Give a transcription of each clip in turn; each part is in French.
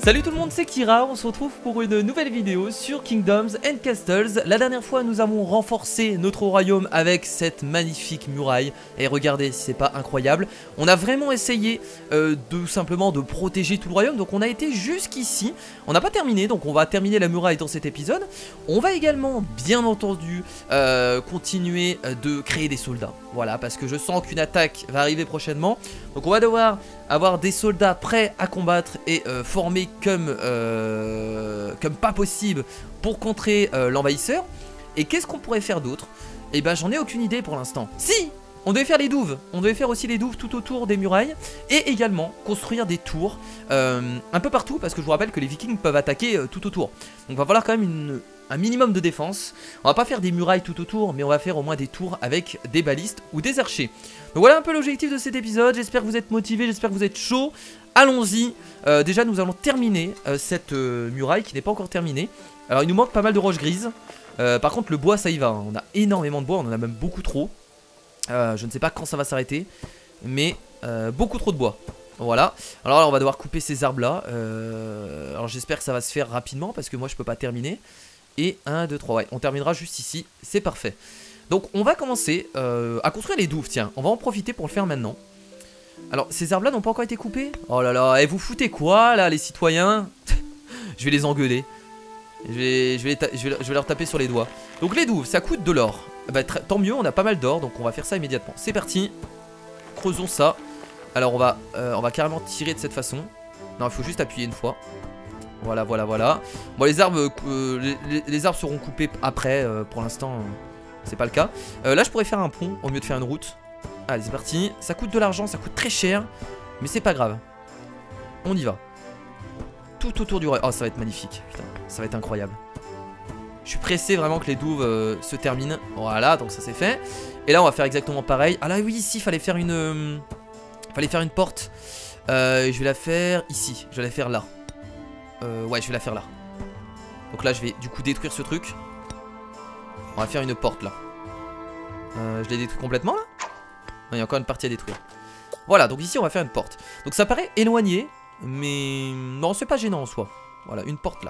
Salut tout le monde, c'est Kira, on se retrouve pour une nouvelle vidéo sur Kingdoms and Castles. La dernière fois nous avons renforcé notre royaume avec cette magnifique muraille. Et regardez si c'est pas incroyable. On a vraiment essayé tout simplement de protéger tout le royaume. Donc on a été jusqu'ici, on n'a pas terminé, donc on va terminer la muraille dans cet épisode. On va également bien entendu continuer de créer des soldats. Voilà, parce que je sens qu'une attaque va arriver prochainement. Donc on va devoir avoir des soldats prêts à combattre et formés comme pas possible pour contrer l'envahisseur. Et qu'est-ce qu'on pourrait faire d'autre? Eh ben j'en ai aucune idée pour l'instant. Si! On devait faire les douves, on devait faire aussi les douves tout autour des murailles. Et également construire des tours un peu partout, parce que je vous rappelle que les vikings peuvent attaquer tout autour. Donc il va falloir quand même un minimum de défense. On va pas faire des murailles tout autour, mais on va faire au moins des tours avec des balistes ou des archers. Donc voilà un peu l'objectif de cet épisode. J'espère que vous êtes motivés, j'espère que vous êtes chaud. Allons-y. Déjà nous allons terminer cette muraille qui n'est pas encore terminée. Alors il nous manque pas mal de roches grises. Par contre le bois ça y va, hein. On a énormément de bois, on en a même beaucoup trop. Je ne sais pas quand ça va s'arrêter, mais beaucoup trop de bois. Voilà, alors là on va devoir couper ces arbres là. Alors j'espère que ça va se faire rapidement parce que moi je peux pas terminer. Et 1, 2, 3, ouais, on terminera juste ici, c'est parfait. Donc on va commencer à construire les douves, tiens, on va en profiter pour le faire maintenant. Alors ces arbres là n'ont pas encore été coupés. Oh là là, et vous foutez quoi là les citoyens? Je vais les engueuler. Je vais leur taper sur les doigts. Donc les douves, ça coûte de l'or. Bah, tant mieux, on a pas mal d'or, donc on va faire ça immédiatement. C'est parti, creusons ça. Alors on va carrément tirer de cette façon. Non, il faut juste appuyer une fois. Voilà, voilà, voilà. Bon, les arbres, les arbres seront coupés après. Pour l'instant, c'est pas le cas. Là, je pourrais faire un pont au mieux de faire une route. Allez, c'est parti. Ça coûte de l'argent, ça coûte très cher, mais c'est pas grave. On y va. Tout autour du royaume. Oh, ça va être magnifique. Putain, ça va être incroyable. Je suis pressé vraiment que les douves se terminent. Voilà, donc ça c'est fait. Et là, on va faire exactement pareil. Ah là, oui, ici, fallait faire une porte. Je vais la faire ici. Je vais la faire là. Ouais, je vais la faire là. Donc là, je vais du coup détruire ce truc. On va faire une porte là. Je l'ai détruit complètement là? Non, il y a encore une partie à détruire. Voilà, donc ici, on va faire une porte. Donc ça paraît éloigné, mais non, c'est pas gênant en soi. Voilà, une porte là.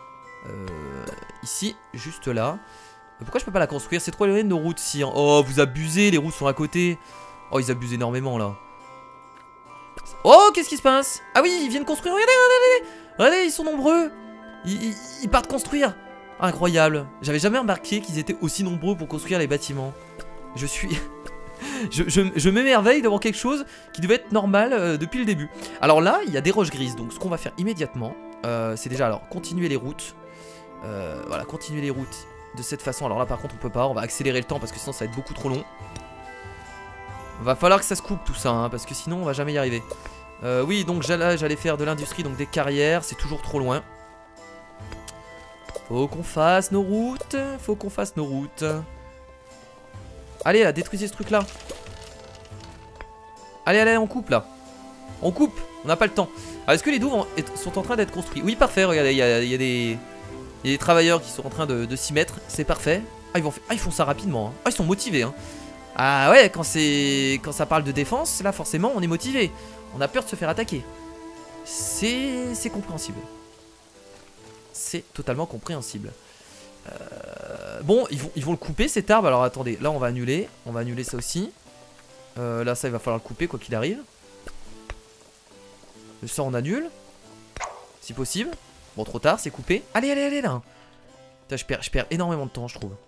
Ici, juste là. Pourquoi je peux pas la construire? C'est trop éloigné de nos routes si. Hein. Oh, vous abusez, les routes sont à côté. Oh, ils abusent énormément là. Oh, qu'est-ce qui se passe? Ah oui, ils viennent construire. Regardez, regardez, regardez, ils sont nombreux. Ils partent construire. Incroyable. J'avais jamais remarqué qu'ils étaient aussi nombreux pour construire les bâtiments. Je suis... je m'émerveille d'avoir quelque chose qui devait être normal depuis le début. Alors là, il y a des roches grises. Donc ce qu'on va faire immédiatement, c'est déjà alors continuer les routes. Voilà, continuer les routes de cette façon. Alors là par contre on peut pas, on va accélérer le temps parce que sinon ça va être beaucoup trop long. Va falloir que ça se coupe tout ça hein, parce que sinon on va jamais y arriver. Oui, donc j'allais faire de l'industrie, donc des carrières, c'est toujours trop loin. Faut qu'on fasse nos routes, faut qu'on fasse nos routes. Allez là, détruisez ce truc là. Allez, allez, on coupe là. On coupe, on n'a pas le temps. Alors est-ce que les douves sont en train d'être construits? Oui, parfait, regardez, il y a des travailleurs qui sont en train de s'y mettre, c'est parfait. Ah, ils font ça rapidement, hein. Ah, ils sont motivés, hein. Ah ouais, quand ça parle de défense, là forcément on est motivé. On a peur de se faire attaquer. C'est compréhensible. C'est totalement compréhensible. Bon, ils vont le couper cet arbre. Alors attendez, là on va annuler ça aussi. Là ça il va falloir le couper quoi qu'il arrive. Ça on annule si possible. Bon, trop tard, c'est coupé. Allez, allez, allez là. Putain, je perds énormément de temps, je trouve.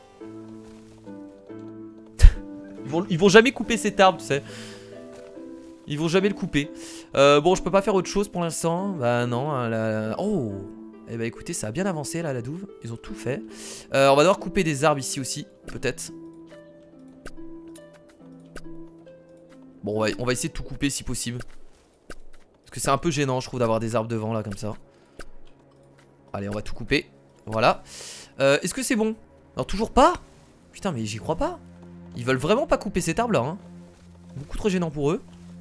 Ils vont jamais couper cet arbre, tu sais. Ils vont jamais le couper. Bon, je peux pas faire autre chose pour l'instant. Bah non. Oh. Eh bah écoutez, ça a bien avancé là, la douve. Ils ont tout fait. On va devoir couper des arbres ici aussi, peut-être. Bon, on va essayer de tout couper si possible. Parce que c'est un peu gênant, je trouve, d'avoir des arbres devant là, comme ça. Allez, on va tout couper. Voilà. Est-ce que c'est bon? Alors, toujours pas? Putain, mais j'y crois pas. Ils veulent vraiment pas couper cet arbre là, hein. Beaucoup trop gênant pour eux.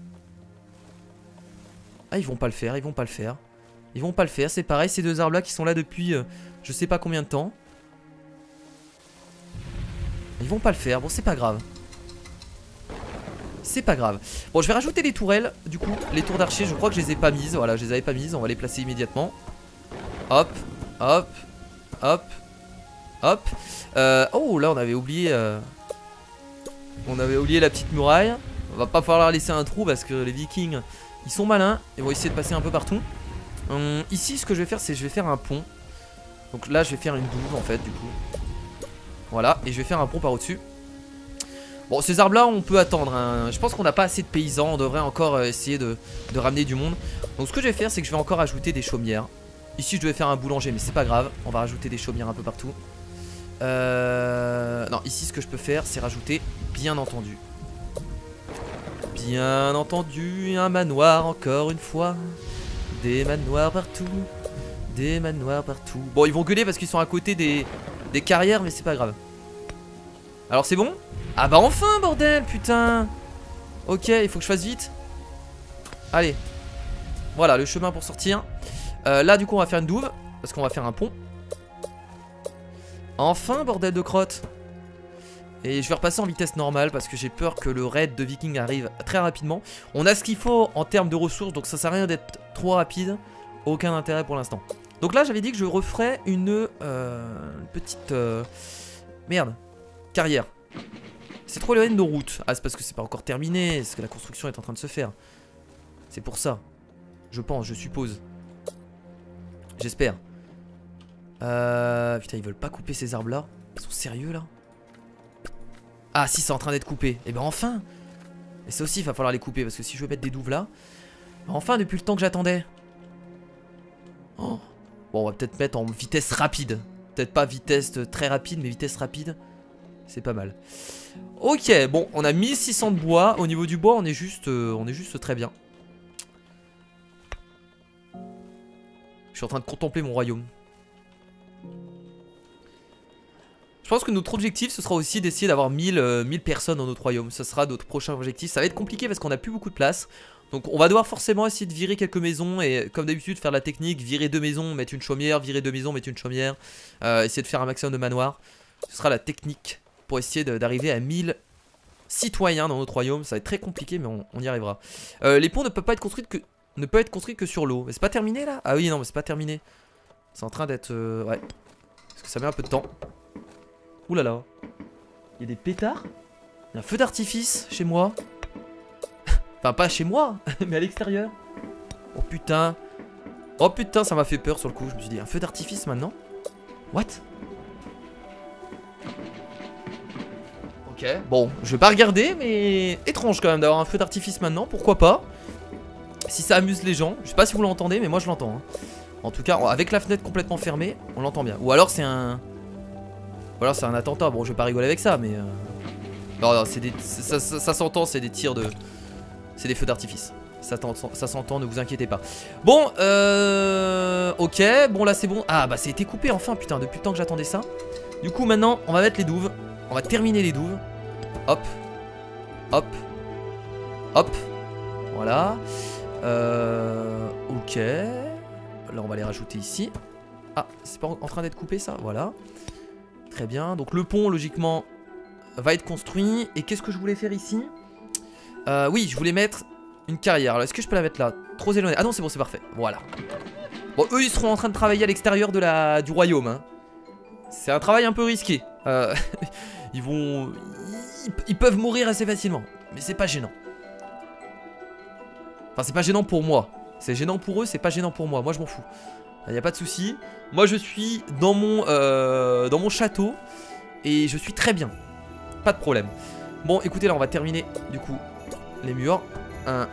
Ah, ils vont pas le faire, ils vont pas le faire. Ils vont pas le faire, c'est pareil, ces deux arbres là qui sont là depuis je sais pas combien de temps. Ils vont pas le faire, bon c'est pas grave. c'est pas grave. Bon, je vais rajouter les tourelles, du coup, les tours d'archer, je crois que je les ai pas mises. Voilà, je les avais pas mises, on va les placer immédiatement. Hop, hop, hop, hop. Oh, là, on avait oublié la petite muraille. On va pas falloir laisser un trou parce que les vikings, ils sont malins. Ils vont essayer de passer un peu partout. Ici, ce que je vais faire, c'est que je vais faire un pont. Donc là, je vais faire une douve, en fait, du coup. Voilà, et je vais faire un pont par au-dessus. Bon, ces arbres là on peut attendre hein. Je pense qu'on n'a pas assez de paysans. On devrait encore essayer de ramener du monde. Donc ce que je vais faire c'est que je vais encore ajouter des chaumières. Ici je devais faire un boulanger mais c'est pas grave. On va rajouter des chaumières un peu partout. Non, ici ce que je peux faire c'est rajouter, bien entendu, un manoir encore une fois. Des manoirs partout. Des manoirs partout. Bon, ils vont gueuler parce qu'ils sont à côté des carrières mais c'est pas grave. Alors c'est bon? Ah bah enfin bordel, putain. Ok, il faut que je fasse vite. Allez. Voilà le chemin pour sortir. Là du coup on va faire une douve. Parce qu'on va faire un pont. Enfin bordel de crotte. Et je vais repasser en vitesse normale parce que j'ai peur que le raid de viking arrive très rapidement. On a ce qu'il faut en termes de ressources. Donc ça sert à rien d'être trop rapide. Aucun intérêt pour l'instant. Donc là j'avais dit que je referais une petite merde, carrière. C'est trop éloigné de nos routes. Ah c'est parce que c'est pas encore terminé. Parce que la construction est en train de se faire. C'est pour ça. Je pense, je suppose. J'espère. Putain ils veulent pas couper ces arbres là. Ils sont sérieux là? Ah si c'est en train d'être coupé. Et ben enfin. Et ça aussi il va falloir les couper. Parce que si je veux mettre des douves là, enfin depuis le temps que j'attendais. Oh. Bon on va peut-être mettre en vitesse rapide. Peut-être pas vitesse très rapide mais vitesse rapide. C'est pas mal. Ok, bon, on a 1600 de bois. Au niveau du bois, on est juste très bien. Je suis en train de contempler mon royaume. Je pense que notre objectif, ce sera aussi d'essayer d'avoir 1000 personnes dans notre royaume. Ce sera notre prochain objectif. Ça va être compliqué parce qu'on n'a plus beaucoup de place. Donc on va devoir forcément essayer de virer quelques maisons. Et comme d'habitude, faire la technique, virer 2 maisons, mettre une chaumière, virer 2 maisons, mettre une chaumière. Essayer de faire un maximum de manoirs. Ce sera la technique pour essayer d'arriver à 1000 citoyens dans notre royaume. Ça va être très compliqué mais on y arrivera. Les ponts ne peuvent pas être construits que sur l'eau. Mais c'est pas terminé là? Ah oui non mais c'est pas terminé. C'est en train d'être ouais. Parce que ça met un peu de temps. Ouh là là. Il y a des pétards. Il y a un feu d'artifice chez moi. Enfin pas chez moi mais à l'extérieur. Oh putain. Oh putain ça m'a fait peur sur le coup. Je me suis dit un feu d'artifice maintenant. What? Ok, bon, je vais pas regarder, mais étrange quand même d'avoir un feu d'artifice maintenant, pourquoi pas. Si ça amuse les gens, je sais pas si vous l'entendez, mais moi je l'entends. Hein. En tout cas, avec la fenêtre complètement fermée, on l'entend bien. Ou alors c'est un... Ou alors c'est un attentat, bon je vais pas rigoler avec ça, mais... Non, non, c'est des... ça s'entend, c'est des tirs de... C'est des feux d'artifice. Ça s'entend, ne vous inquiétez pas. Bon, ok, bon là c'est bon. Ah bah ça a été coupé enfin, putain, depuis le temps que j'attendais ça. Du coup maintenant, on va mettre les douves. On va terminer les douves. Hop. Hop. Hop. Voilà. Ok. Là on va les rajouter ici. Ah, c'est pas en train d'être coupé ça? Voilà. Très bien. Donc le pont logiquement va être construit. Et qu'est-ce que je voulais faire ici? Oui, je voulais mettre une carrière. Est-ce que je peux la mettre là? Trop éloigné. Ah non c'est bon, c'est parfait. Voilà. Bon, eux ils seront en train de travailler à l'extérieur du royaume hein. C'est un travail un peu risqué. Ils peuvent mourir assez facilement. Mais c'est pas gênant. Enfin c'est pas gênant pour moi. C'est gênant pour eux, c'est pas gênant pour moi. Moi je m'en fous. Y a pas de souci. Moi je suis dans mon château. Et je suis très bien. Pas de problème. Bon écoutez là on va terminer du coup les murs. 1,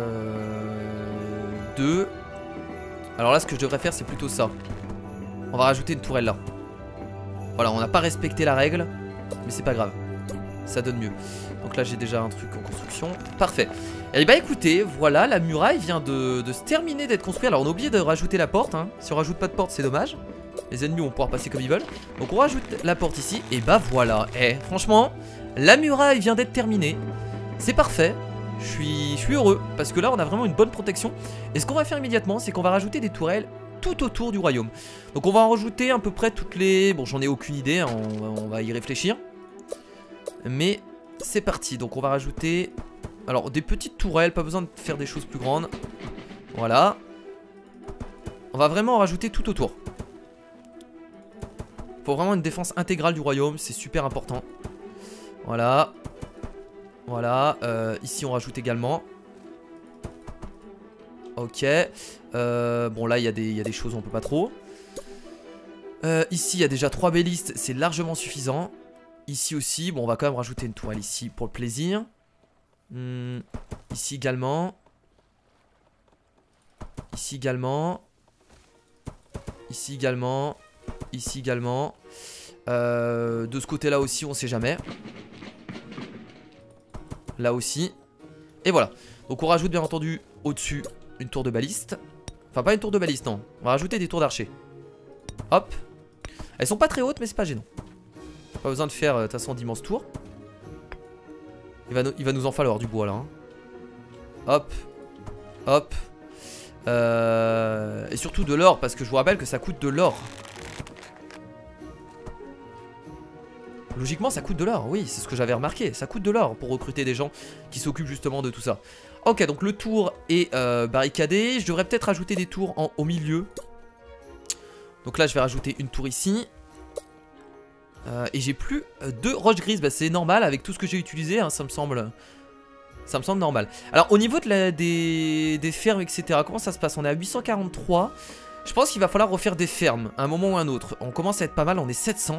2. Alors là ce que je devrais faire c'est plutôt ça. On va rajouter une tourelle là. Voilà, on n'a pas respecté la règle, mais c'est pas grave, ça donne mieux. Donc là j'ai déjà un truc en construction, parfait. Et bah écoutez, voilà, la muraille vient de se terminer d'être construite. Alors on a oublié de rajouter la porte, hein. Si on rajoute pas de porte c'est dommage. Les ennemis vont pouvoir passer comme ils veulent. Donc on rajoute la porte ici, et bah voilà. Franchement, la muraille vient d'être terminée. C'est parfait, je suis heureux, parce que là on a vraiment une bonne protection. Et ce qu'on va faire immédiatement, c'est qu'on va rajouter des tourelles tout autour du royaume. Donc on va en rajouter à peu près toutes les... Bon j'en ai aucune idée, hein, on va y réfléchir. Mais c'est parti, donc on va rajouter Alors des petites tourelles, pas besoin de faire des choses plus grandes. Voilà. On va vraiment en rajouter tout autour. Faut vraiment une défense intégrale du royaume, c'est super important. Voilà. Voilà, ici on rajoute également. Ok. Bon là il y a des choses où on peut pas trop. Ici il y a déjà 3 bellistes, c'est largement suffisant. Ici aussi, bon on va quand même rajouter une tourelle ici pour le plaisir. Ici également. Ici également. Ici également. Ici également. De ce côté là aussi on sait jamais. Là aussi. Et voilà. Donc on rajoute bien entendu au-dessus une tour de baliste. Enfin pas une tour de baliste non. On va rajouter des tours d'archer. Hop. Elles sont pas très hautes mais c'est pas gênant. Pas besoin de faire de toute façon d'immenses tours. Il va nous en falloir du bois là hein. Hop. Hop. Et surtout de l'or parce que je vous rappelle que ça coûte de l'or. Logiquement ça coûte de l'or, oui c'est ce que j'avais remarqué. Ça coûte de l'or pour recruter des gens qui s'occupent justement de tout ça. Ok donc le tour est barricadé. Je devrais peut-être rajouter des tours au milieu. Donc là je vais rajouter une tour ici. Et j'ai plus de roches grises. Bah, c'est normal avec tout ce que j'ai utilisé hein, ça me semble normal. Alors au niveau de des fermes etc. Comment ça se passe? On est à 843. Je pense qu'il va falloir refaire des fermes à un moment ou un autre. On commence à être pas mal, on est 700.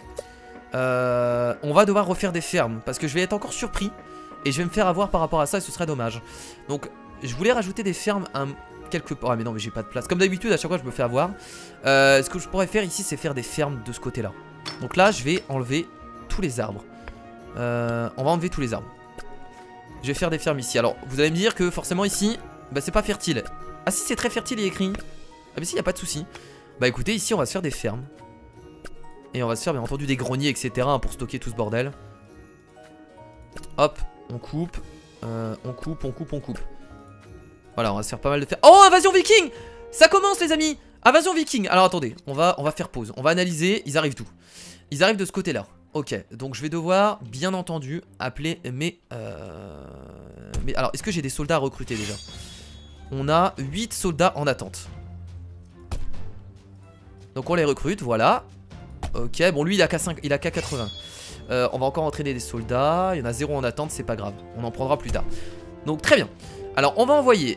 On va devoir refaire des fermes parce que je vais être encore surpris et je vais me faire avoir par rapport à ça et ce serait dommage. Donc je voulais rajouter des fermes quelque part. Ah mais non mais j'ai pas de place. Comme d'habitude à chaque fois je me fais avoir. Ce que je pourrais faire ici c'est faire des fermes de ce côté là. Donc là je vais enlever tous les arbres. On va enlever tous les arbres. Je vais faire des fermes ici. Alors vous allez me dire que forcément ici bah c'est pas fertile. Ah si c'est très fertile il est écrit. Ah mais si y a pas de souci. Bah écoutez ici on va se faire des fermes. Et on va se faire bien entendu des greniers etc hein, pour stocker tout ce bordel. Hop, on coupe. On coupe. Voilà on va se faire pas mal de fermes. Oh invasion viking. Ça commence les amis. Invasion viking. Alors attendez, on va faire pause. On va analyser, ils arrivent d'où? Ils arrivent de ce côté là. Ok, donc je vais devoir bien entendu appeler mes... Alors est-ce que j'ai des soldats à recruter déjà? On a 8 soldats en attente. Donc on les recrute, voilà. Ok, bon lui il a qu'à 80. On va encore entraîner des soldats. Il y en a 0 en attente, c'est pas grave. On en prendra plus tard. Donc très bien. Alors on va envoyer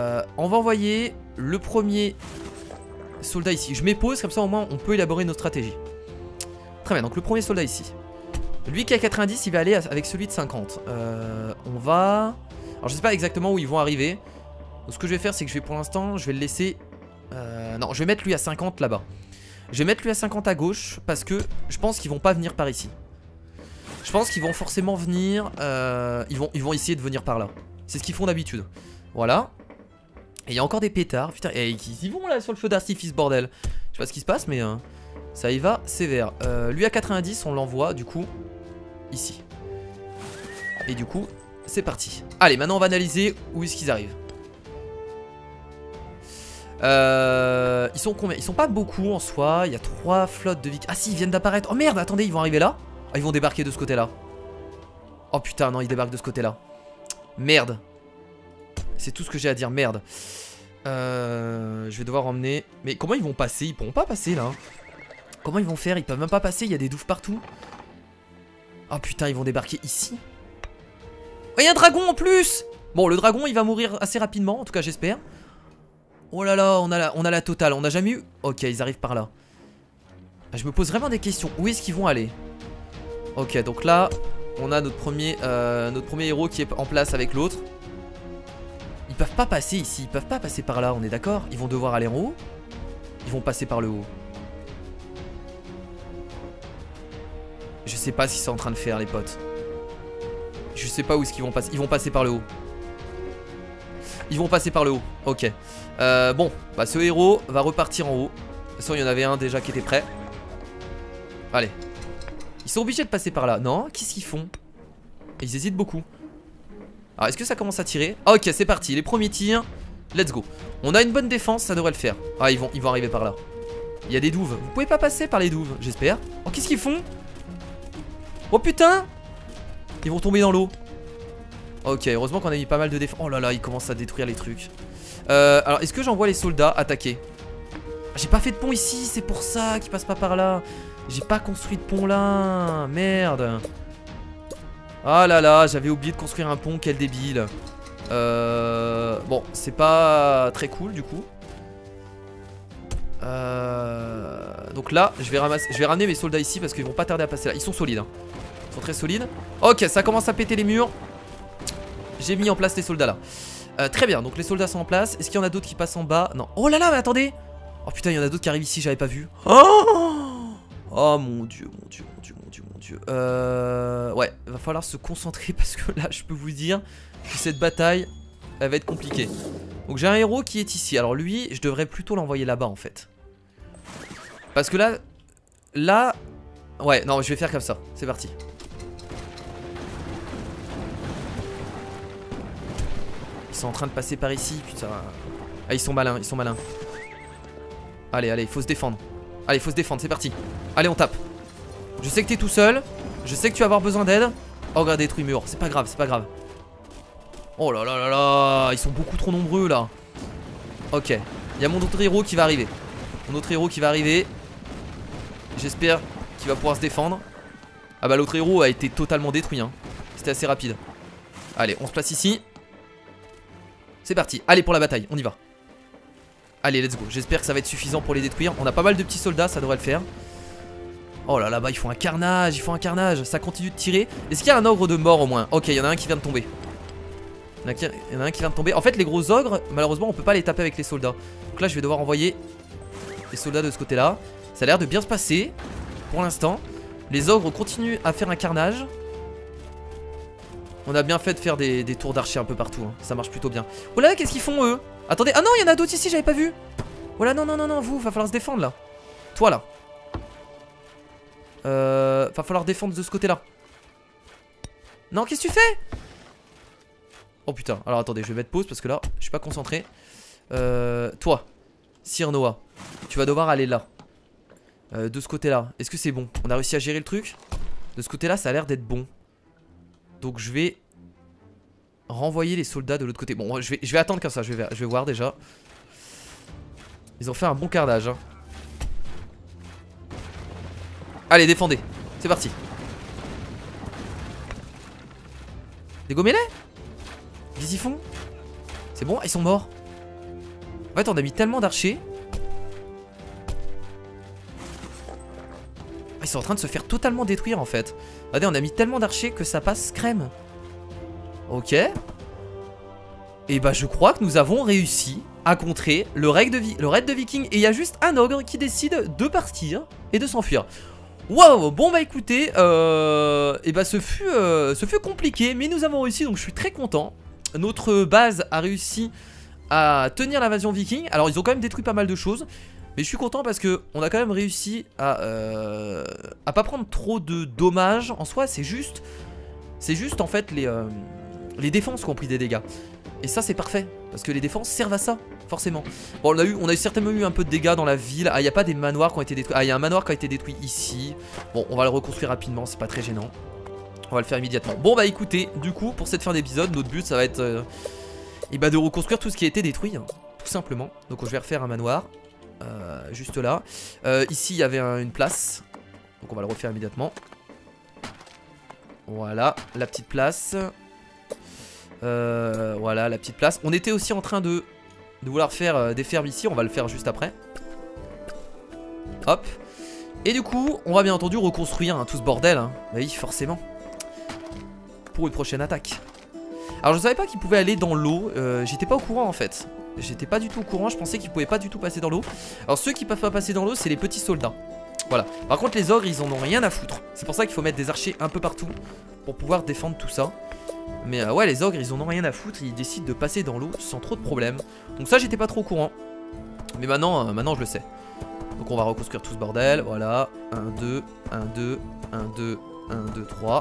le premier soldat ici. Je m'épose comme ça au moins on peut élaborer nos stratégies. Très bien, donc le premier soldat ici. Lui qui a 90 il va aller avec celui de 50. On va... Alors je sais pas exactement où ils vont arriver. Donc ce que je vais faire c'est que je vais pour l'instant je vais le laisser... Non je vais mettre lui à 50 là-bas. Je vais mettre lui à 50 à gauche parce que je pense qu'ils vont pas venir par ici. Je pense qu'ils vont forcément venir... Ils vont essayer de venir par là. C'est ce qu'ils font d'habitude. Voilà. Et il y a encore des pétards. Putain, et ils vont là sur le feu d'artifice bordel. Je sais pas ce qui se passe mais ça y va sévère. Lui à 90 on l'envoie du coup ici. Et du coup c'est parti. Allez maintenant on va analyser où est-ce qu'ils arrivent. Ils sont combien? Ils sont pas beaucoup en soi. Il y a 3 flottes de vikings. Ah si ils viennent d'apparaître. Oh merde attendez ils vont arriver là. Ah ils vont débarquer de ce côté là. Oh putain non ils débarquent de ce côté là. Merde. C'est tout ce que j'ai à dire merde. Je vais devoir emmener. Mais comment ils vont passer? Ils pourront pas passer là. Comment ils vont faire? Ils peuvent même pas passer. Il y a des douves partout. Oh putain ils vont débarquer ici. Oh il y a un dragon en plus. Bon le dragon il va mourir assez rapidement. En tout cas j'espère. Oh là là, on a la totale. On n'a jamais eu... Ok, ils arrivent par là. Je me pose vraiment des questions. Où est-ce qu'ils vont aller? Ok, donc là, on a notre premier héros qui est en place avec l'autre. Ils peuvent pas passer ici. Ils peuvent pas passer par là, on est d'accord? Ils vont devoir aller en haut. Ils vont passer par le haut. Je sais pas ce qu'ils sont en train de faire, les potes. Je sais pas où est-ce qu'ils vont passer. Ils vont passer par le haut. Ils vont passer par le haut. Ok. Bon, bah ce héros va repartir en haut. De toute façon, il y en avait un déjà qui était prêt. Allez. Ils sont obligés de passer par là. Non, qu'est-ce qu'ils font? Ils hésitent beaucoup. Alors, est-ce que ça commence à tirer? Ah, ok, c'est parti. Les premiers tirs. Let's go. On a une bonne défense, ça devrait le faire. Ah, ils vont arriver par là. Il y a des douves. Vous pouvez pas passer par les douves, j'espère. Oh, qu'est-ce qu'ils font? Oh putain! Ils vont tomber dans l'eau. Ok, heureusement qu'on a mis pas mal de défense. Oh là là, il commence à détruire les trucs. Alors, est-ce que j'envoie les soldats attaquer? J'ai pas fait de pont ici, c'est pour ça qu'ils passent pas par là. J'ai pas construit de pont là. Merde. Ah là là, j'avais oublié de construire un pont, quel débile. Bon, c'est pas très cool du coup. Donc là, je vais ramener mes soldats ici parce qu'ils vont pas tarder à passer là. Ils sont solides, hein. Ils sont très solides. Ok, ça commence à péter les murs. J'ai mis en place les soldats là. Très bien, donc les soldats sont en place. Est-ce qu'il y en a d'autres qui passent en bas? Non. Oh là là, mais attendez. Oh putain, il y en a d'autres qui arrivent ici, j'avais pas vu. Oh mon dieu, mon dieu, mon dieu, mon dieu, mon dieu. Ouais, va falloir se concentrer parce que là, je peux vous dire que cette bataille, elle va être compliquée. Donc j'ai un héros qui est ici. Alors lui, je devrais plutôt l'envoyer là-bas en fait. Parce que là... Ouais, non, je vais faire comme ça. C'est parti. Ils sont en train de passer par ici, putain. Ah, ils sont malins, ils sont malins. Allez, allez, il faut se défendre. Allez, il faut se défendre, c'est parti. Allez, on tape. Je sais que t'es tout seul. Je sais que tu vas avoir besoin d'aide. Oh, regarde, détruit mur. C'est pas grave, c'est pas grave. Oh là là là là. Ils sont beaucoup trop nombreux là. Ok. Il y a mon autre héros qui va arriver. Mon autre héros qui va arriver. J'espère qu'il va pouvoir se défendre. Ah bah l'autre héros a été totalement détruit hein. C'était assez rapide. Allez, on se place ici. C'est parti, allez pour la bataille, on y va. Allez, let's go, j'espère que ça va être suffisant pour les détruire. On a pas mal de petits soldats, ça devrait le faire. Oh là là-bas, ils font un carnage, ils font un carnage. Ça continue de tirer. Est-ce qu'il y a un ogre de mort au moins? Ok, il y en a un qui vient de tomber. Il y en a un qui vient de tomber. En fait, les gros ogres, malheureusement, on peut pas les taper avec les soldats. Donc là, je vais devoir envoyer les soldats de ce côté-là. Ça a l'air de bien se passer pour l'instant. Les ogres continuent à faire un carnage. On a bien fait de faire des tours d'archers un peu partout hein. Ça marche plutôt bien. Oh là là, qu'est-ce qu'ils font eux? Attendez, ah non, il y en a d'autres ici, j'avais pas vu. Oh là, non, non, non, non, vous, va falloir se défendre là. Toi là. Va falloir défendre de ce côté-là. Non, qu'est-ce que tu fais? Oh putain, alors attendez, je vais mettre pause parce que là, je suis pas concentré. Toi, Sir Noah, tu vas devoir aller là. De ce côté-là, est-ce que c'est bon? On a réussi à gérer le truc? De ce côté-là, ça a l'air d'être bon. Donc je vais renvoyer les soldats de l'autre côté. Bon, je vais attendre comme ça, je vais voir déjà. Ils ont fait un bon carnage hein. Allez, défendez, c'est parti. Dégommez-les. Qu'est-ce qu'ils font? C'est bon, ils sont morts. En fait, on a mis tellement d'archers. Ils sont en train de se faire totalement détruire en fait. Regardez, on a mis tellement d'archers que ça passe crème. Ok. Et bah je crois que nous avons réussi à contrer le raid de Viking. Et il y a juste un ogre qui décide de partir et de s'enfuir. Waouh. Bon bah écoutez, et bah ce fut compliqué, mais nous avons réussi, donc je suis très content. Notre base a réussi à tenir l'invasion Viking. Alors ils ont quand même détruit pas mal de choses, mais je suis content parce que on a quand même réussi à pas prendre trop de dommages. En soi, c'est juste en fait les défenses qui ont pris des dégâts. Et ça c'est parfait, parce que les défenses servent à ça, forcément. Bon, on a certainement eu un peu de dégâts dans la ville. Ah, il n'y a pas des manoirs qui ont été détruits. Ah, il y a un manoir qui a été détruit ici. Bon, on va le reconstruire rapidement, c'est pas très gênant. On va le faire immédiatement. Bon bah écoutez, du coup, pour cette fin d'épisode, notre but ça va être de reconstruire tout ce qui a été détruit, hein, tout simplement. Donc je vais refaire un manoir. Juste là. Ici il y avait une place. Donc on va le refaire immédiatement. Voilà, la petite place. Voilà, la petite place. On était aussi en train de vouloir faire des fermes ici. On va le faire juste après. Hop. Et du coup, on va bien entendu reconstruire hein, tout ce bordel hein. Bah oui, forcément. Pour une prochaine attaque. Alors je savais pas qu'il pouvait aller dans l'eau. J'étais pas au courant en fait. J'étais pas du tout au courant, je pensais qu'ils pouvaient pas du tout passer dans l'eau. Alors ceux qui peuvent pas passer dans l'eau, c'est les petits soldats. Voilà. Par contre les ogres, ils en ont rien à foutre. C'est pour ça qu'il faut mettre des archers un peu partout pour pouvoir défendre tout ça. Mais ouais, les ogres, ils en ont rien à foutre. Ils décident de passer dans l'eau sans trop de problèmes. Donc ça, j'étais pas trop au courant. Mais maintenant je le sais. Donc on va reconstruire tout ce bordel. Voilà. 1, 2, 1, 2, 1, 2, 1, 2, 3.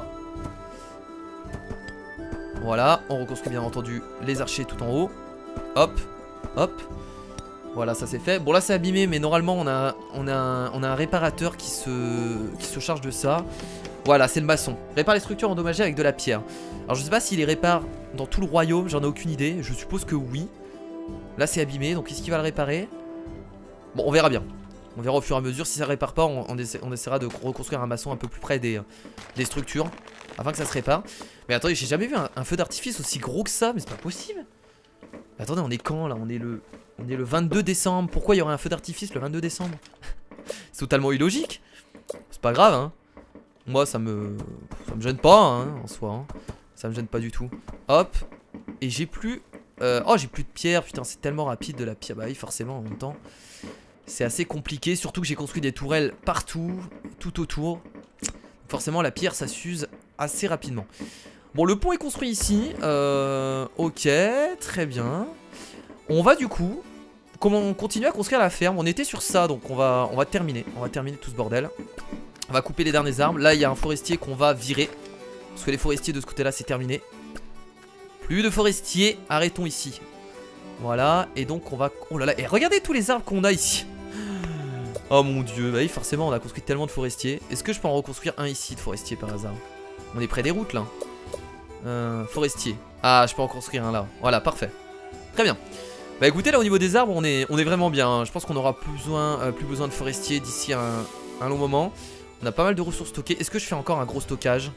Voilà. On reconstruit bien entendu les archers tout en haut. Hop. Hop. Voilà, ça c'est fait. Bon là c'est abîmé, mais normalement on a un réparateur qui se charge de ça. Voilà, c'est le maçon. Répare les structures endommagées avec de la pierre. Alors je sais pas s'il les répare dans tout le royaume? J'en ai aucune idée. Je suppose que oui. Là c'est abîmé, donc est-ce qu'il va le réparer? Bon, on verra bien. On verra au fur et à mesure. Si ça répare pas, on essaiera de reconstruire un maçon un peu plus près des structures, afin que ça se répare. Mais attendez, j'ai jamais vu un feu d'artifice aussi gros que ça. Mais c'est pas possible. Mais attendez, on est quand là? On est le 22 décembre. Pourquoi il y aurait un feu d'artifice le 22 décembre? C'est totalement illogique. C'est pas grave, hein. Moi ça me gêne pas, hein, en soi, hein. Ça me gêne pas du tout. Hop. Et j'ai plus oh, j'ai plus de pierre. Putain, c'est tellement rapide de la pierre. Bah oui, forcément, en même temps c'est assez compliqué. Surtout que j'ai construit des tourelles partout, tout autour. Forcément la pierre ça s'use assez rapidement. Bon, le pont est construit ici. Ok, très bien. On va du coup continuer à construire la ferme. On était sur ça, donc on va terminer. On va terminer tout ce bordel. On va couper les derniers arbres. Là il y a un forestier qu'on va virer, parce que les forestiers de ce côté là c'est terminé. Plus de forestiers, arrêtons ici. Voilà, et donc on va... Oh là là, et regardez tous les arbres qu'on a ici. Oh mon dieu, bah oui forcément on a construit tellement de forestiers. Est-ce que je peux en reconstruire un ici de forestier par hasard? On est près des routes là. Forestier. Ah, je peux en construire un là. Voilà, parfait. Très bien. Bah écoutez, là au niveau des arbres on est vraiment bien. Je pense qu'on aura plus besoin de forestiers d'ici un long moment. On a pas mal de ressources stockées. Est-ce que je fais encore un gros stockage?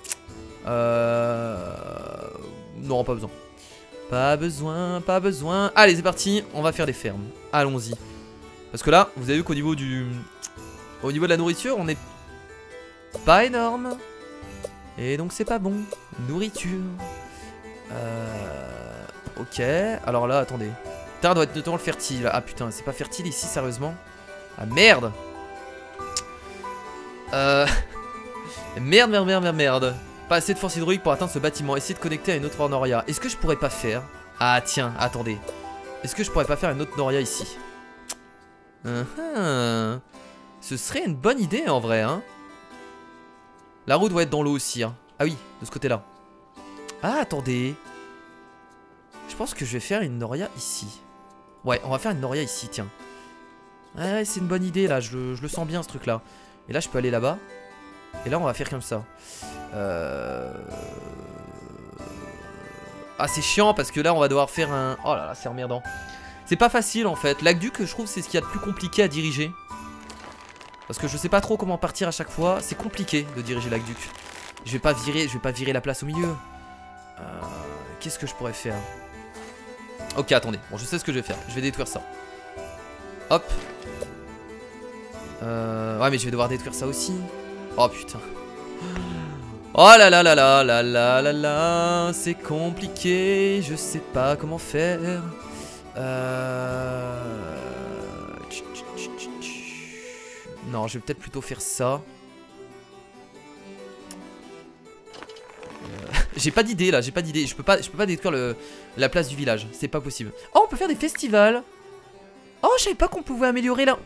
Non, pas besoin. Pas besoin, pas besoin. Allez, c'est parti, on va faire des fermes. Allons-y. Parce que là, vous avez vu qu'au niveau de la nourriture, on est pas énorme. Et donc c'est pas bon. Nourriture. Ok. Alors là, attendez. Terre doit être notamment fertile. Ah putain, c'est pas fertile ici, sérieusement? Ah merde. Merde. Pas assez de force hydraulique pour atteindre ce bâtiment. Essayer de connecter à une autre Noria. Est-ce que je pourrais pas faire... Ah tiens, attendez. Est-ce que je pourrais pas faire une autre Noria ici? Ce serait une bonne idée en vrai, hein. La roue doit être dans l'eau aussi, hein. Ah oui, de ce côté-là. Ah, attendez. Je pense que je vais faire une Noria ici. Ouais, on va faire une Noria ici, tiens. Ouais, c'est une bonne idée là, je le sens bien ce truc là. Et là je peux aller là-bas. Et là on va faire comme ça. Ah c'est chiant parce que là on va devoir faire un... Oh là là c'est emmerdant. C'est pas facile en fait. L'aqueduc je trouve c'est ce qu'il y a de plus compliqué à diriger. Parce que je sais pas trop comment partir à chaque fois. C'est compliqué de diriger l'aqueduc. Je vais pas virer la place au milieu. Qu'est-ce que je pourrais faire? Ok attendez, bon je sais ce que je vais faire. Je vais détruire ça. Hop. Ouais mais je vais devoir détruire ça aussi. Oh putain. Oh là là là là là là là là. C'est compliqué. Je sais pas comment faire. Non je vais peut-être plutôt faire ça. J'ai pas d'idée là, j'ai pas d'idée. Je peux pas détruire la place du village. C'est pas possible. Oh on peut faire des festivals. Oh je savais pas qu'on pouvait améliorer là.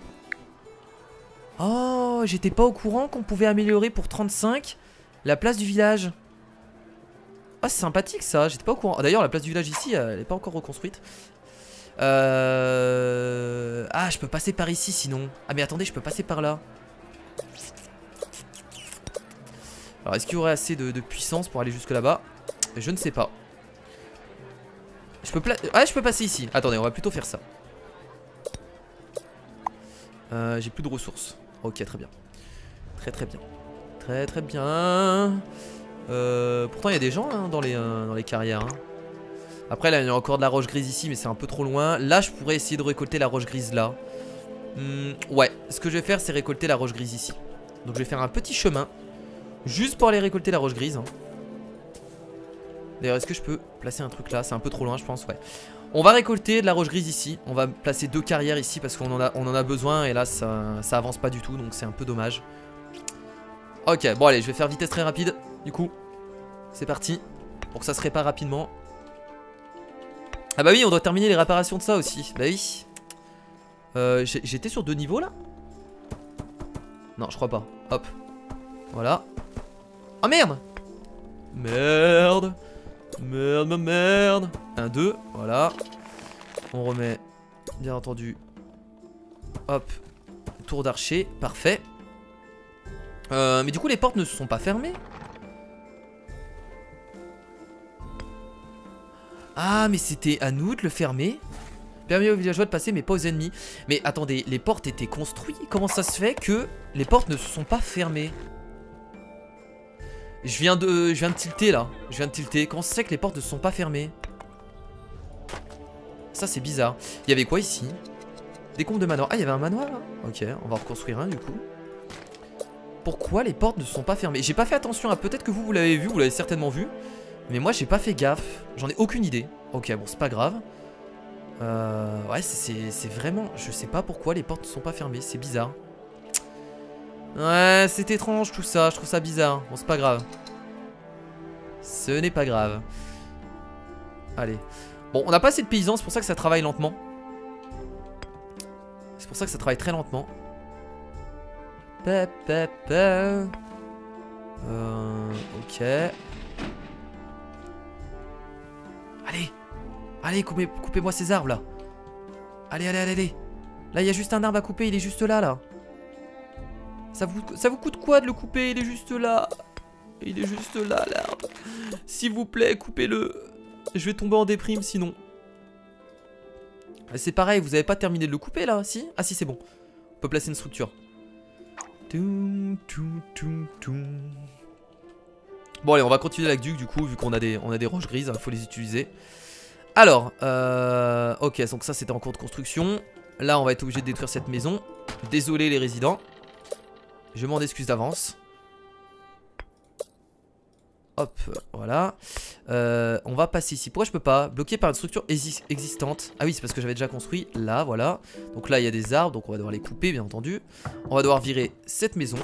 Oh j'étais pas au courant qu'on pouvait améliorer pour 35 la place du village. Ah c'est sympathique ça, j'étais pas au courant. D'ailleurs la place du village ici elle est pas encore reconstruite. Ah je peux passer par ici sinon. Ah mais attendez je peux passer par là. Alors est-ce qu'il y aurait assez de puissance pour aller jusque là-bas? Je ne sais pas. Je peux passer ici. Attendez on va plutôt faire ça. J'ai plus de ressources. Ok très bien. Très bien. Très bien. Pourtant il y a des gens hein, dans les carrières hein. Après là il y a encore de la roche grise ici mais c'est un peu trop loin. Là je pourrais essayer de récolter la roche grise là. Ouais ce que je vais faire c'est récolter la roche grise ici. Donc je vais faire un petit chemin juste pour aller récolter la roche grise hein. D'ailleurs est-ce que je peux placer un truc là? C'est un peu trop loin je pense ouais. On va récolter de la roche grise ici. On va placer 2 carrières ici parce qu'on en a besoin. Et là ça avance pas du tout donc c'est un peu dommage. Ok bon allez je vais faire vitesse très rapide. Du coup c'est parti. Pour que ça se répare rapidement. Ah bah oui on doit terminer les réparations de ça aussi. Bah oui. J'étais sur 2 niveaux là? Non je crois pas. Hop. Voilà. Oh merde. Merde. Merde. 1, 2, voilà. On remet, bien entendu. Hop. Tour d'archer, parfait. Mais du coup les portes ne se sont pas fermées. Ah, mais c'était à nous de le fermer. Permet aux villageois de passer, mais pas aux ennemis. Mais attendez, les portes étaient construites. Comment ça se fait que les portes ne se sont pas fermées? Je viens de tilter là. Je viens de tilter. Comment ça se fait que les portes ne se sont pas fermées? Ça, c'est bizarre. Il y avait quoi ici? Des comptes de manoir. Ah, il y avait un manoir là. Ok, on va reconstruire un du coup. Pourquoi les portes ne se sont pas fermées? J'ai pas fait attention à. Peut-être que vous l'avez vu, vous l'avez certainement vu. Mais moi, j'ai pas fait gaffe. J'en ai aucune idée. Ok, bon, c'est pas grave. Ouais, c'est vraiment... Je sais pas pourquoi les portes ne sont pas fermées. C'est bizarre. Ouais, c'est étrange tout ça. Je trouve ça bizarre. Bon, c'est pas grave. Ce n'est pas grave. Allez. Bon, on n'a pas assez de paysans. C'est pour ça que ça travaille lentement. C'est pour ça que ça travaille très lentement. Ok. Allez. Allez, coupez-moi ces arbres là. Allez, allez, allez, allez. Là, il y a juste un arbre à couper, il est juste là, là. Ça vous coûte quoi de le couper? Il est juste là. Il est juste là, l'arbre. S'il vous plaît, coupez-le. Je vais tomber en déprime sinon. C'est pareil, vous avez pas terminé de le couper là, si? Ah si, c'est bon. On peut placer une structure. Bon allez, on va continuer l'aqueduc du coup, vu qu'on a des roches grises, il faut les utiliser. Alors, ok, donc ça c'était en cours de construction. Là, on va être obligé de détruire cette maison. Désolé les résidents. Je m'en excuse d'avance. Hop, voilà. On va passer ici. Pourquoi je peux pas? Bloqué par une structure existante. Ah oui, c'est parce que j'avais déjà construit. Là, voilà. Donc là, il y a des arbres, donc on va devoir les couper, bien entendu. On va devoir virer cette maison.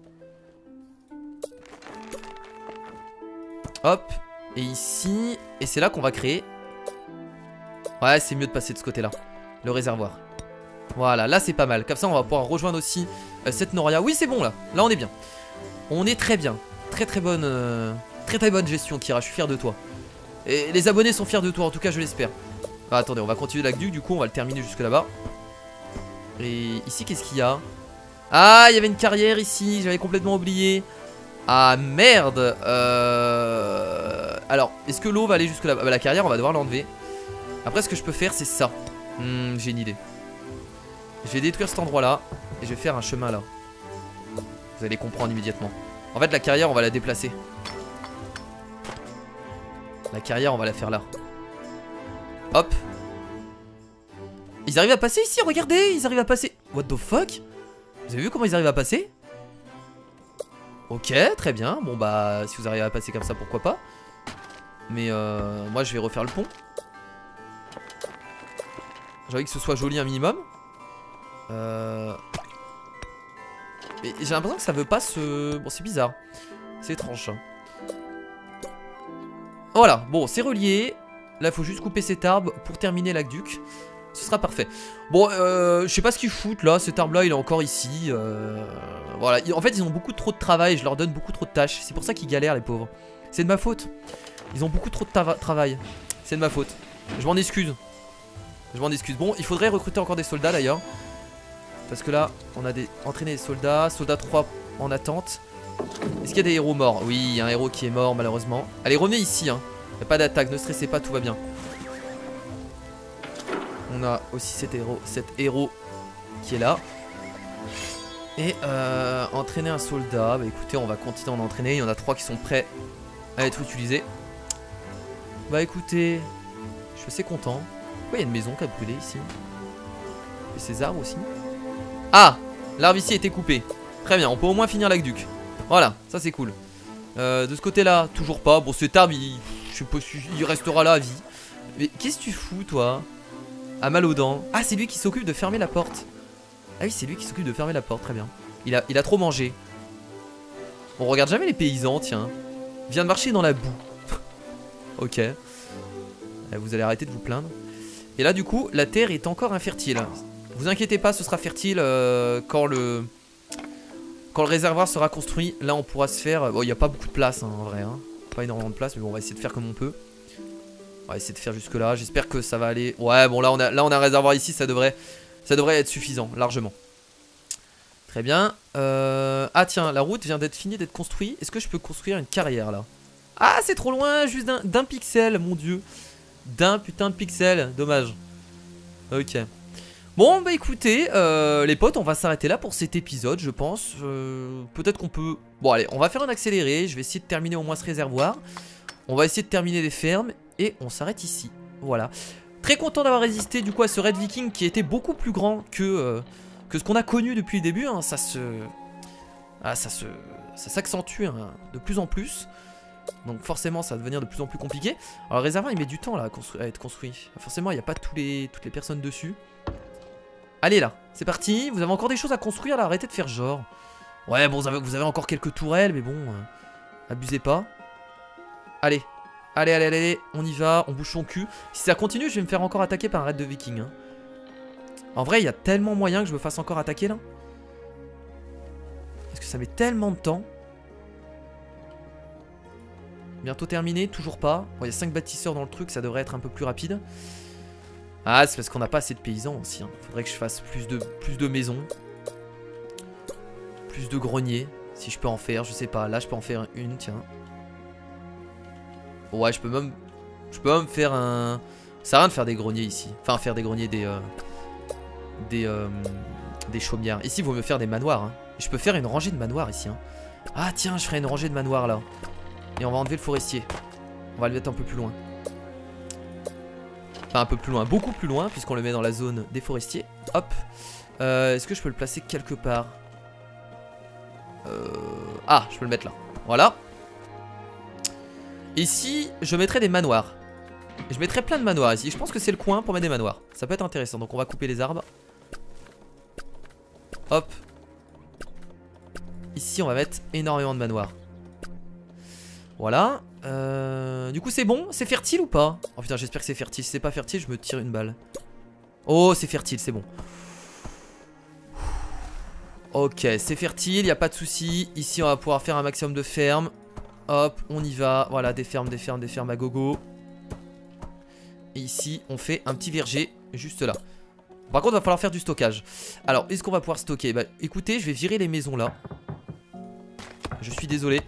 Hop. Et ici. Et c'est là qu'on va créer. Ouais, c'est mieux de passer de ce côté-là. Le réservoir. Voilà, là c'est pas mal. Comme ça, on va pouvoir rejoindre aussi cette Noria. Oui, c'est bon là. Là, on est bien. On est très bien. Très très bonne gestion, Kira. Je suis fier de toi. Et les abonnés sont fiers de toi, en tout cas, je l'espère. Ah, attendez, on va continuer l'aqueduc. Du coup, on va le terminer jusque là-bas. Et ici, qu'est-ce qu'il y a? Ah, il y avait une carrière ici. J'avais complètement oublié. Ah, merde. Alors, est-ce que l'eau va aller jusque là-bas? Bah, la carrière, on va devoir l'enlever. Après, ce que je peux faire, c'est ça. J'ai une idée. Je vais détruire cet endroit-là. Et je vais faire un chemin là. Vous allez comprendre immédiatement. En fait, la carrière, on va la déplacer. La carrière, on va la faire là. Hop. Ils arrivent à passer ici, regardez. Ils arrivent à passer. What the fuck? Vous avez vu comment ils arrivent à passer? Ok, très bien. Bon bah, si vous arrivez à passer comme ça, pourquoi pas. Mais moi, je vais refaire le pont. J'ai envie que ce soit joli un minimum. Mais j'ai l'impression que ça veut pas se... Bon, c'est bizarre. C'est étrange. Voilà, bon, c'est relié. Là, il faut juste couper cet arbre pour terminer l'aqueduc. Ce sera parfait. Bon, je sais pas ce qu'ils foutent là. Cet arbre là, il est encore ici. Voilà, en fait, ils ont beaucoup trop de travail. Je leur donne beaucoup trop de tâches. C'est pour ça qu'ils galèrent, les pauvres. C'est de ma faute. Ils ont beaucoup trop de travail. C'est de ma faute. Je m'en excuse. Je m'en excuse. Bon, il faudrait recruter encore des soldats d'ailleurs. Parce que là, on a entraîné des soldats. Soldat 3 en attente. Est-ce qu'il y a des héros morts? Oui, il y a un héros qui est mort malheureusement. Allez, revenez ici, hein. Il n'y a pas d'attaque, ne stressez pas, tout va bien. On a aussi cet héros qui est là. Et entraîner un soldat. Bah écoutez, on va continuer à en entraîner. Il y en a 3 qui sont prêts à être utilisés. Bah écoutez, je suis assez content. Pourquoi il y a une maison qui a brûlé ici? Et ces arbres aussi. Ah, l'arbre ici a été coupé. Très bien, on peut au moins finir l'aqueduc. Voilà, ça c'est cool. De ce côté là, toujours pas. Bon, cet arbre, je sais pas si il restera là à vie. Mais qu'est-ce que tu fous toi? À mal aux dents. Ah, c'est lui qui s'occupe de fermer la porte. Ah oui, c'est lui qui s'occupe de fermer la porte, très bien. Il a trop mangé. On regarde jamais les paysans, tiens. Il vient de marcher dans la boue. Ok. Vous allez arrêter de vous plaindre. Et là du coup, la terre est encore infertile. Vous inquiétez pas, ce sera fertile quand le réservoir sera construit. Là on pourra se faire... Bon, il n'y a pas beaucoup de place hein, en vrai hein. Pas énormément de place, mais bon, on va essayer de faire comme on peut. On va essayer de faire jusque là, j'espère que ça va aller. Ouais, bon là on a un réservoir ici, ça devrait être suffisant, largement. Très bien. Ah tiens, la route vient d'être finie d'être construite. Est-ce que je peux construire une carrière là? Ah, c'est trop loin, juste d'un pixel, mon dieu. d'un putain de pixel. Dommage. Ok. Bon bah écoutez les potes, on va s'arrêter là pour cet épisode je pense. Peut-être qu'on peut... Bon allez, on va faire un accéléré. Je vais essayer de terminer au moins ce réservoir. On va essayer de terminer les fermes. Et on s'arrête ici. Voilà. Très content d'avoir résisté du coup à ce Red Viking qui était beaucoup plus grand que ce qu'on a connu depuis le début hein. Ça s'accentue hein, de plus en plus. Donc forcément ça va devenir de plus en plus compliqué. Alors le réservoir il met du temps là à être construit. Forcément il n'y a pas toutes les personnes dessus. Allez là, c'est parti. Vous avez encore des choses à construire là, arrêtez de faire genre. Ouais bon vous avez encore quelques tourelles mais bon, abusez pas. Allez, allez, on y va, on bouge son cul. Si ça continue je vais me faire encore attaquer par un raid de viking hein. En vrai il y a tellement moyen que je me fasse encore attaquer là. Parce que ça met tellement de temps. Bientôt terminé, toujours pas. Bon, il y a 5 bâtisseurs dans le truc, ça devrait être un peu plus rapide. Ah, c'est parce qu'on n'a pas assez de paysans aussi. Hein. Faudrait que je fasse plus de maisons. Plus de greniers. Si je peux en faire, je sais pas. Là, je peux en faire une, tiens. Ouais, je peux même faire un... Ça sert à rien de faire des greniers ici. Enfin, faire des greniers, des chaumières. Ici, il vaut mieux faire des manoirs. Hein. Et je peux faire une rangée de manoirs ici. Hein. Ah, tiens, je ferai une rangée de manoirs là. Et on va enlever le forestier. On va le mettre un peu plus loin. Enfin un peu plus loin, beaucoup plus loin. Puisqu'on le met dans la zone des forestiers. Hop. Est-ce que je peux le placer quelque part? Ah je peux le mettre là. Voilà. Ici je mettrai des manoirs. Je mettrai plein de manoirs ici. Je pense que c'est le coin pour mettre des manoirs. Ça peut être intéressant. Donc on va couper les arbres. Hop. Ici on va mettre énormément de manoirs. Voilà. Du coup c'est bon. C'est fertile ou pas? Oh putain j'espère que c'est fertile. Si c'est pas fertile je me tire une balle. Oh c'est fertile, c'est bon. Ok c'est fertile, y a pas de souci. Ici on va pouvoir faire un maximum de fermes. Hop on y va. Voilà des fermes à gogo. Et ici on fait un petit verger juste là. Par contre il va falloir faire du stockage. Alors est-ce qu'on va pouvoir stocker? Bah écoutez je vais virer les maisons là. Je suis désolé.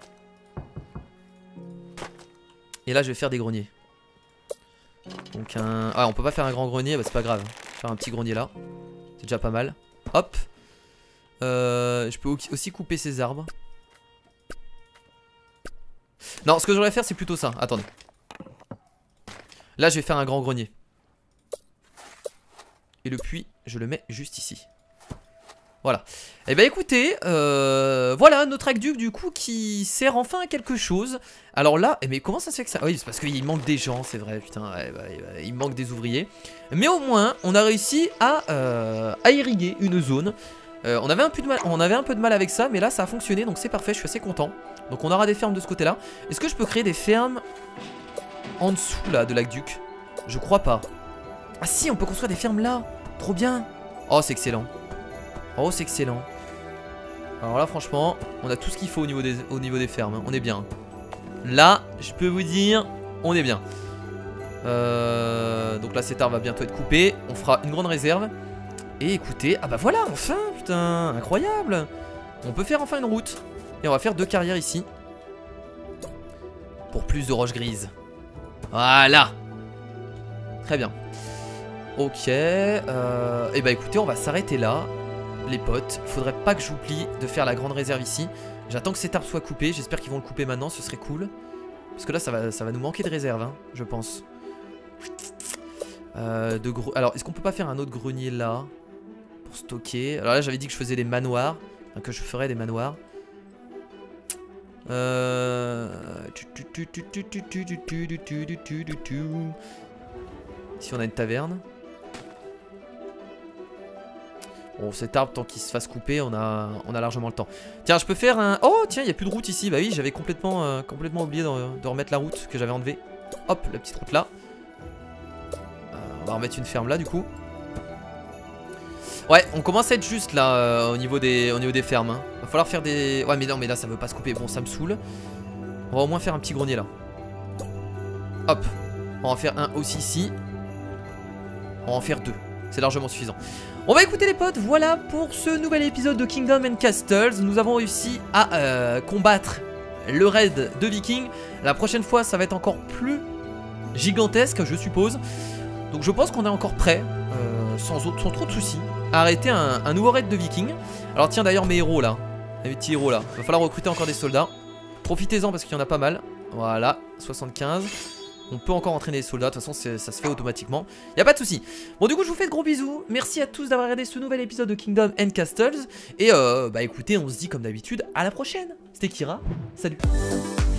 Et là je vais faire des greniers. Donc un... Ah on peut pas faire un grand grenier, bah c'est pas grave. Faire un petit grenier là. C'est déjà pas mal. Hop. Je peux aussi couper ces arbres. Non ce que je voudrais faire c'est plutôt ça. Attendez. Là je vais faire un grand grenier. Et le puits je le mets juste ici. Voilà. Et bah écoutez, voilà notre aqueduc du coup qui sert enfin à quelque chose. Alors là, mais comment ça se fait que ça... Oui c'est parce qu'il manque des gens, c'est vrai, putain, ouais, il manque des ouvriers. Mais au moins, on a réussi à irriguer une zone. On avait un peu de mal avec ça, mais là ça a fonctionné, donc c'est parfait, je suis assez content. Donc on aura des fermes de ce côté-là. Est-ce que je peux créer des fermes en dessous là de l'aqueduc? Je crois pas. Ah si, on peut construire des fermes là. Trop bien. Oh c'est excellent. Oh c'est excellent. Alors là franchement on a tout ce qu'il faut au niveau des fermes. On est bien. Là je peux vous dire on est bien. Donc là cet arbre va bientôt être coupé. On fera une grande réserve. Et écoutez, ah bah voilà enfin putain, incroyable. On peut faire enfin une route. Et on va faire 2 carrières ici. Pour plus de roches grises. Voilà. Très bien. Ok. Et bah écoutez on va s'arrêter là. Les potes, faudrait pas que j'oublie de faire la grande réserve ici. J'attends que cet arbre soit coupé. J'espère qu'ils vont le couper maintenant, ce serait cool. Parce que là ça va nous manquer de réserve hein, je pense. Alors est-ce qu'on peut pas faire un autre grenier là pour stocker? Alors là j'avais dit que je faisais des manoirs, enfin, que je ferais des manoirs. Ici on a une taverne. Bon cet arbre tant qu'il se fasse couper on a largement le temps. Tiens je peux faire un... Oh tiens il n'y a plus de route ici. Bah oui j'avais complètement oublié de remettre la route que j'avais enlevée. Hop la petite route là. On va remettre une ferme là du coup. Ouais on commence à être juste là au niveau des fermes hein. Va falloir faire des... Ouais mais non mais là ça veut pas se couper. Bon ça me saoule. On va au moins faire un petit grenier là. Hop. On va en faire un aussi ici. On va en faire 2. C'est largement suffisant. On va écouter les potes, voilà pour ce nouvel épisode de Kingdom and Castles. Nous avons réussi à combattre le raid de Viking. La prochaine fois ça va être encore plus gigantesque, je suppose. Donc je pense qu'on est encore prêt, sans trop de soucis, à arrêter un nouveau raid de vikings. Alors tiens d'ailleurs mes héros là, mes petits héros là, va falloir recruter encore des soldats. Profitez-en parce qu'il y en a pas mal. Voilà, 75. On peut encore entraîner les soldats, de toute façon ça se fait automatiquement. Y a pas de souci. Bon du coup je vous fais de gros bisous. Merci à tous d'avoir regardé ce nouvel épisode de Kingdom and Castles. Et bah écoutez, on se dit comme d'habitude à la prochaine. C'était Kira, salut.